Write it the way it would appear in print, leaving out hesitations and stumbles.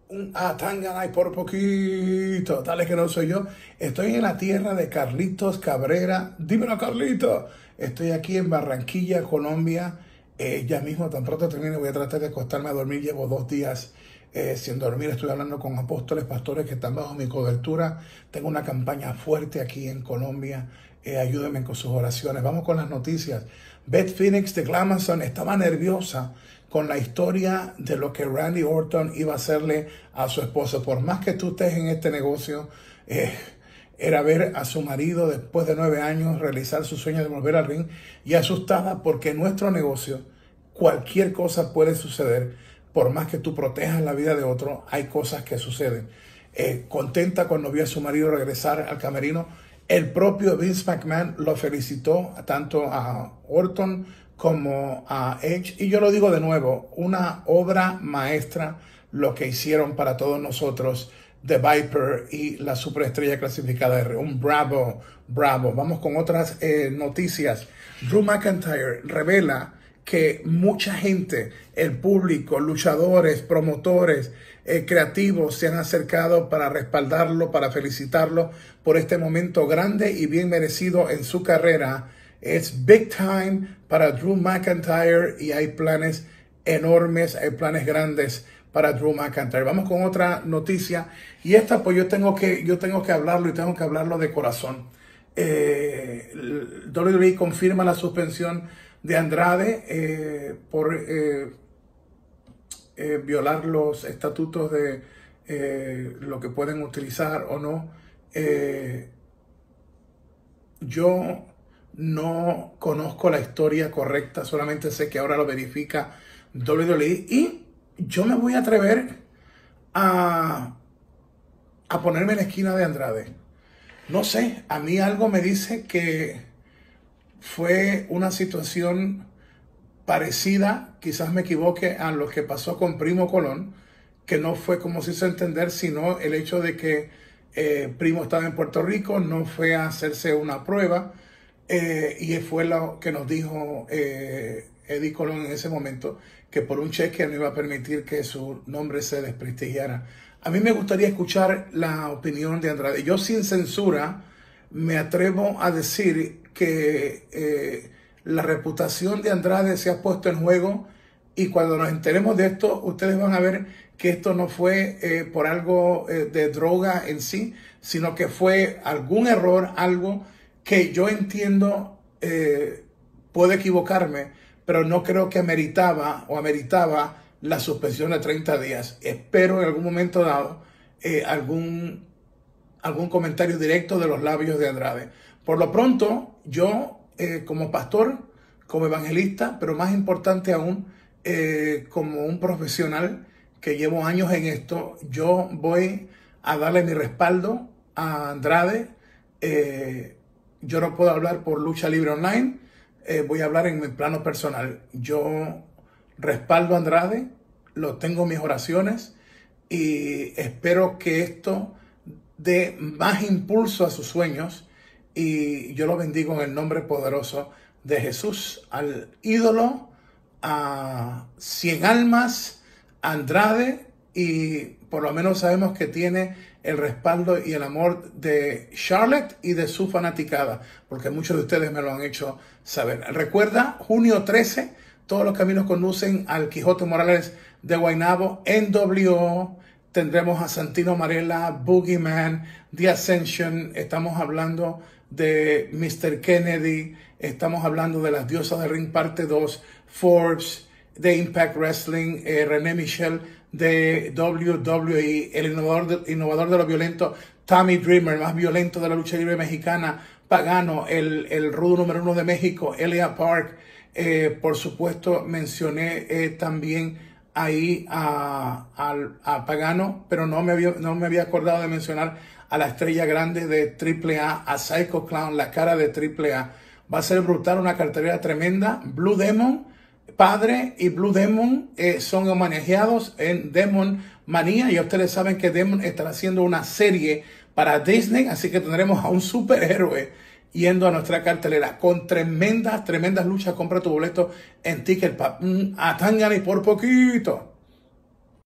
Un Atangana y por poquito. Dale que no soy yo. Estoy en la tierra de Carlitos Cabrera. Dímelo, Carlito. Estoy aquí en Barranquilla, Colombia. Ya mismo, tan pronto termine, voy a tratar de acostarme a dormir. Llevo 2 días sin dormir. Estoy hablando con apóstoles, pastores que están bajo mi cobertura. Tengo una campaña fuerte aquí en Colombia. Ayúdenme con sus oraciones. Vamos con las noticias. Beth Phoenix de Glamazon estaba nerviosa con la historia de lo que Randy Orton iba a hacerle a su esposo. Por más que tú estés en este negocio, era ver a su marido después de 9 años realizar su sueño de volver al ring, y asustada porque en nuestro negocio cualquier cosa puede suceder. Por más que tú protejas la vida de otro, hay cosas que suceden. Contenta cuando vio a su marido regresar al camerino. El propio Vince McMahon lo felicitó tanto a Orton como a Edge. Y yo lo digo de nuevo, una obra maestra lo que hicieron para todos nosotros The Viper y la superestrella clasificada R. Un bravo, bravo. Vamos con otras noticias. Drew McIntyre revela que mucha gente, el público, luchadores, promotores, creativos se han acercado para respaldarlo, para felicitarlo por este momento grande y bien merecido en su carrera. Es big time para Drew McIntyre y hay planes enormes, hay planes grandes para Drew McIntyre. Vamos con otra noticia, y esta pues yo tengo que hablarlo, y tengo que hablarlo de corazón. WWE confirma la suspensión de Andrade por violar los estatutos de lo que pueden utilizar o no. Yo no conozco la historia correcta, solamente sé que ahora lo verifica WWE, y yo me voy a atrever a ponerme en la esquina de Andrade. No sé, a mí algo me dice que fue una situación parecida, quizás me equivoque, a lo que pasó con Primo Colón, que no fue como se hizo entender, sino el hecho de que Primo estaba en Puerto Rico, no fue a hacerse una prueba, y fue lo que nos dijo Eddie Colón en ese momento, que por un cheque no iba a permitir que su nombre se desprestigiara. A mí me gustaría escuchar la opinión de Andrade. Yo, sin censura, me atrevo a decir que la reputación de Andrade se ha puesto en juego, y cuando nos enteremos de esto, ustedes van a ver que esto no fue por algo de droga en sí, sino que fue algún error, algo que yo entiendo, puedo equivocarme, pero no creo que ameritaba la suspensión de 30 días. Espero en algún momento dado algún comentario directo de los labios de Andrade. Por lo pronto, yo como pastor, como evangelista, pero más importante aún, como un profesional que llevo años en esto, yo voy a darle mi respaldo a Andrade. Yo no puedo hablar por Lucha Libre Online, voy a hablar en mi plano personal. Yo respaldo a Andrade, lo tengo en mis oraciones, y espero que esto dé más impulso a sus sueños, y yo lo bendigo en el nombre poderoso de Jesús. Al ídolo, a 100 almas, Andrade, y por lo menos sabemos que tiene el respaldo y el amor de Charlotte y de su fanaticada, porque muchos de ustedes me lo han hecho saber. Recuerda, junio 13, todos los caminos conducen al Quijote Morales de Guaynabo. NWO, tendremos a Santino Marella, Boogeyman, The Ascension, estamos hablando de Mr. Kennedy, estamos hablando de las Diosas del Ring parte 2, Forbes, de Impact Wrestling, René Michel de WWE, el innovador de lo violento, Tommy Dreamer, más violento de la lucha libre mexicana, Pagano, el rudo número 1 de México, Elia Park. Por supuesto, mencioné también ahí a Pagano, pero no me había acordado de mencionar a la estrella grande de AAA, a Psycho Clown, la cara de AAA. Va a ser brutal, una cartelera tremenda. Blue Demon, padre, y Blue Demon son homenajeados en Demon Manía. Y ustedes saben que Demon estará haciendo una serie para Disney, así que tendremos a un superhéroe yendo a nuestra cartelera con tremendas luchas. Compra tu boleto en Ticket Pub. Atangana y por poquito.